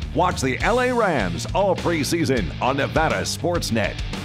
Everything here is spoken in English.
Watch the LA Rams all preseason on Nevada Sportsnet.